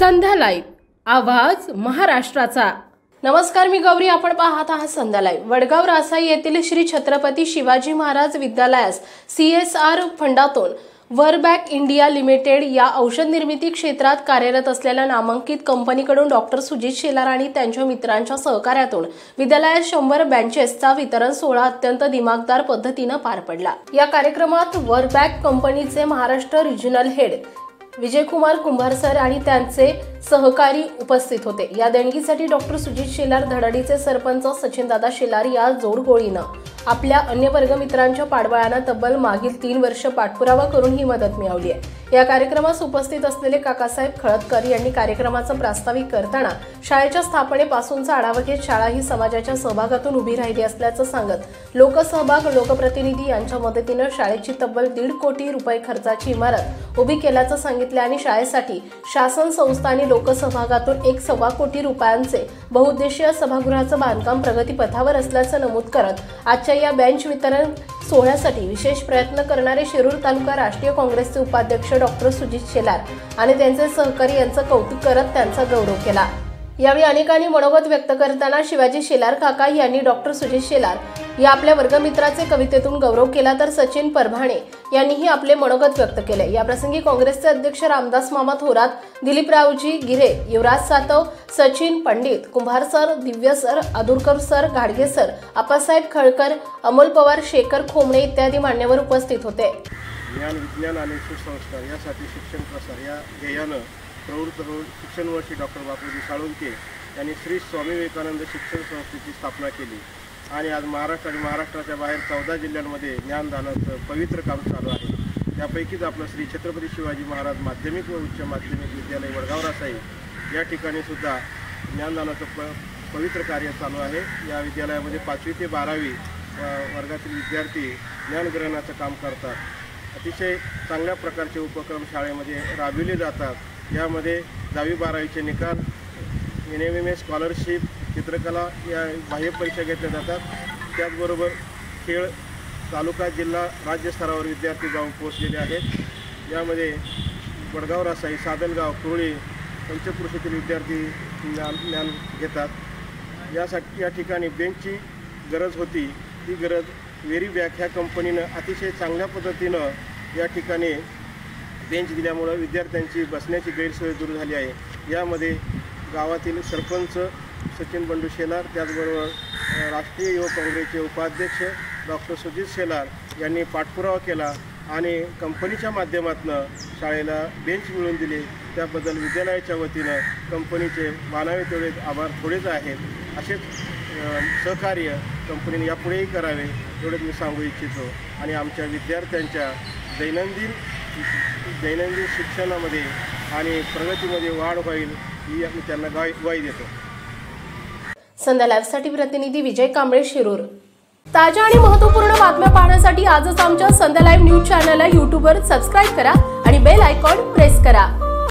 संध्या live आवाज महाराष्ट्राचा। नमस्कार, मी गौरी, आपण पाहत आहात संध्या लाईव्ह। वडगाव रासाई येथील श्री छत्रपती शिवाजी महाराज विद्यालयास CSR फंडातून वर्बॅक इंडिया लिमिटेड या औषध निर्मिती क्षेत्रात कार्यरत असलेल्या नामांकित कंपनीकडून डॉक्टर सुजित शेलार आणि त्यांच्या मित्रांच्या सहकार्यातून विद्यालयात 100 बेंचेसचा वितरण सोहळा अत्यंत दिमागदार पद्धतीने पार पडला। या कार्यक्रमात वर्बॅक कंपनीचे Maharashtra regional head Vijaykumar Kumbhar sir आणि त्यांचे सहकारी उपस्थित होते। या देणगीसाठी डॉक्टर सुजित शेलार, धडाडीचे सरपंच सचिनदादा शेलार या जोडगोळीनं आपल्या अन्य वर्ग मित्रांच्या पाठबळाने तब्बल मागील 3 वर्ष पाठपुरावा करून ही मदत मिळवली आहे। या कार्यक्रमास उपस्थित असलेले काकासाहेब खळदकर यांनी कार्यक्रमाचं प्रास्ताविक करताना शाळेच्या स्थापनेपासूनचा आढावा घेत शाळा ही समाजाच्या सहभागातून उभी राहिली असल्याचं सांगत लोकसहभाग, लोकप्रतिनिधी यांच्या मदतीने शाळेची तब्बल 1.5 कोटी रुपये खर्चाची इमारत उभी केल्याचं सांगितले आणि शाळेसाठी शासन संस्था आणि लोकसहभागातून 1.25 कोटी रुपयांचे बहुउद्देशीय सभागृहाचं बांधकाम प्रगतीपथावर असल्याचं नमूद करत आजच्या या बेंच वितरण सोहळ्यासाठी विशेष प्रयत्न करणारे शिरूर तालुका राष्ट्रीय काँग्रेसचे उपाध्यक्ष डॉक्टर सुजित शेलार आणि त्यांचे सहकारी यांचं कौतुक करत त्यांचा गौरव केला। यावेळी अनेकांनी मनोगत व्यक्त करताना शिवाजी शेलार काका यांनी डॉक्टर सुजित शेलार या आपल्या वर्गमित्राचे कवितेतून गौरव केला, तर सचिन परभाणे यांनीही आपले मनोगत व्यक्त केले। या प्रसंगी काँग्रेसचे अध्यक्ष रामदास मामा थोरात, दिलीपरावजी Gire, Yuvraj Satav, Sachin Pandit, Kumbhar sir, Divya sir, Adurkar sir, Gadge sir, Appasaheb Khalkar, Amol Pawar, Shekhar Khomane इत्यादी मान्यवर उपस्थित होते। ज्ञान, विज्ञान आणि सुसंस्कार यासाठी शिक्षण प्रसार या ध्येयानं प्रवृत्त होऊन शिक्षण वर्षी डॉक्टर बापूजी साळुंखे यांनी श्री स्वामी विवेकानंद शिक्षण संस्थेची स्थापना केली आणि आज महाराष्ट्र आणि महाराष्ट्राच्या बाहेर 14 जिल्ह्यांमध्ये ज्ञानदानाचं पवित्र काम चालू आहे। त्यापैकीच आपलं श्री छत्रपती शिवाजी महाराज माध्यमिक व उच्च माध्यमिक विद्यालय वडगाव रासाई या ठिकाणी सुद्धा ज्ञानदानाचं पवित्र कार्य चालू आहे। या विद्यालयामध्ये 5वी ते 12वी वर्गातील विद्यार्थी ज्ञानग्रहणाचं काम करतात। अतिशय चांगल्या प्रकारचे उपक्रम शाळेमध्ये राबविले जातात। यामध्ये 10वी 12वीचे निकाल, NMM स्कॉलरशिप, चित्रकला या बाह्य परीक्षा घेतल्या जातात। त्याचबरोबर खेळ, तालुका, जिल्हा, राज्यस्तरावर विद्यार्थी जाऊन पोहोचलेले आहेत। यामध्ये वडगाव रासाई, सादलगाव, कुरळी, पंचक्रोशीतील विद्यार्थी ज्ञान घेतात। यासाठी या ठिकाणी बेंचची गरज होती। ती गरज वेरीबॅक ह्या कंपनीनं अतिशय चांगल्या पद्धतीनं या ठिकाणी बेंच दिल्यामुळं विद्यार्थ्यांची बसण्याची गैरसोय दूर झाली आहे। यामध्ये गावातील सरपंच सचिन बंडू शेलार, त्याचबरोबर राष्ट्रीय युवक काँग्रेसचे उपाध्यक्ष डॉक्टर सुजित शेलार यांनी पाठपुरावा केला आणि कंपनीच्या माध्यमातून शाळेला बेंच मिळवून दिले। त्याबद्दल विद्यालयाच्या वतीनं कंपनीचे मानावे तेवढे आभार थोडेच आहेत। असेच सहकार्य कंपनीने यापुढेही करावे एवढंच मी सांगू इच्छितो आणि आमच्या विद्यार्थ्यांच्या दैनंदिन शिक्षणामध्ये आणि प्रगतीमध्ये वाढ होईल ही आम्ही त्यांना ग्वाही देतो। संध्या लाईव्हसाठी प्रतिनिधी विजय कांबळे, शिरूर। ताज्या आणि महत्त्वपूर्ण बातम्या पाहण्यासाठी आजच आमच्या संध्या लाईव्ह न्यूज चॅनलला YouTubeवर सबस्क्राईब करा आणि बेल आयकॉन प्रेस करा।